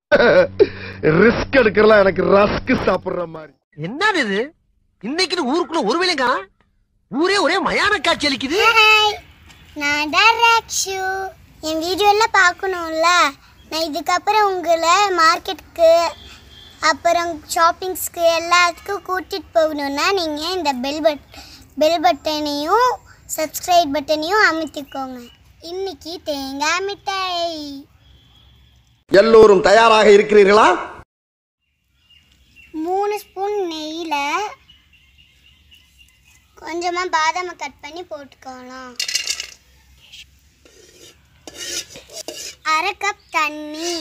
Risk எடுக்கறலாம் எனக்கு rusk சாப்பிடுற மாதிரி. என்னது இது? இன்னைக்கு ஊருக்குள்ள ஒரு வேளையும் காணோம். ஊரே ஒரே மயான காட்சி அளிக்குது. நான் தான் ராக்ஷு. என் வீடியோ எல்லாம் பார்க்கணும்ல. நான் இதுக்கப்புறம் உங்களை மார்க்கெட்டுக்கு அப்புறம் ஷாப்பிங்ஸ்க்கு எல்லாத்துக்கும் கூட்டிகிட்டு போகணுன்னா நீங்கள் இந்த பெல் பட்டனையும் சப்ஸ்கிரைப் பட்டனையும் அமுத்திக்கோங்க. இன்னைக்கு தேங்காய் மிட்டாய். எல்லோரும் தயாராக இருக்கிறீர்களா? 3 ஸ்பூன் நெய்யில் கொஞ்சமாக பாதாமை கட் பண்ணி போட்டுக்கலாம். 1/2 கப் தண்ணி,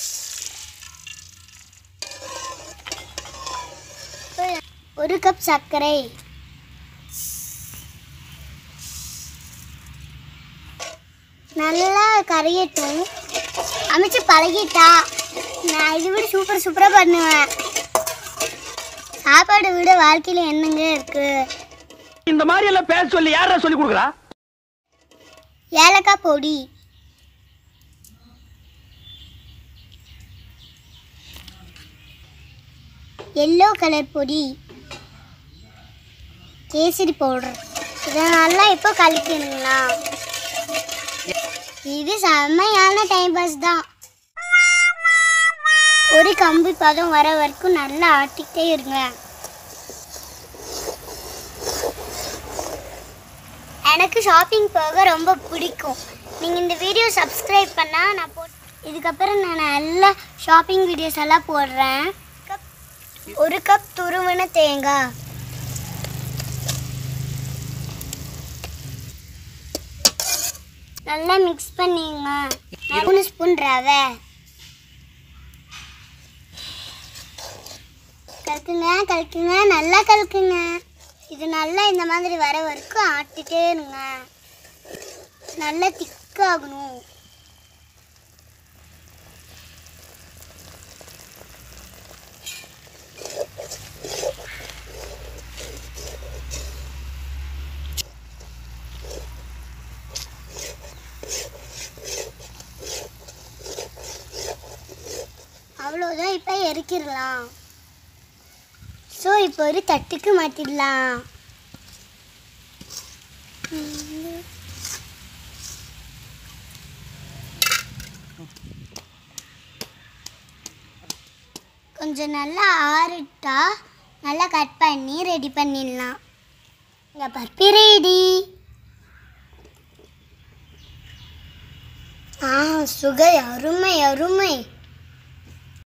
1 கப் சர்க்கரை, நல்லா கரையட்டும். அமைச்சு பழகிட்டா நான் இதை விட சூப்பராக பண்ணுவேன். சாப்பாடு விட வாழ்க்கையில என்னங்க இருக்கு? இந்த மாதிரி எல்லாம் பேச சொல்லி யாரா சொல்லி கொடுக்குறா? ஏலக்காய் பொடி, எல்லோ கலர் பொடி, கேசரி பவுடர். இதை நல்லா இப்போ கலக்கிடுங்களா. இது செம்மையான டைம் பாஸ் தான். ஒரு கம்பி பதம் வர வரைக்கும் நல்லா ஆட்டிக்கிட்டே இருங்க. எனக்கு ஷாப்பிங் போக ரொம்ப பிடிக்கும். நீங்கள் இந்த வீடியோ சப்ஸ்கிரைப் பண்ணால் நான் இதுக்கப்புறம் நான் நல்ல ஷாப்பிங் வீடியோஸ் எல்லாம் போடுறேன். 1 கப் துருவின தேங்காய், நல்லா மிக்ஸ் பண்ணிங்க. 3 ஸ்பூன் ரவை, கலக்குங்க, நல்லா கலக்குங்க. இது நல்லா இந்த மாதிரி வர வரைக்கும் ஆட்டிட்டே இருங்க. நல்லா திக்காகணும். அவ்வளோதான், இப்போ இறக்கிடலாம். ஸோ இப்போ ஒரு தட்டுக்கு மாற்றிடலாம். கொஞ்சம் நல்லா ஆறிட்டா நல்லா கட் பண்ணி ரெடி பண்ணிடலாம். இங்கே பருப்பி ரெடி. சுகை அருமை.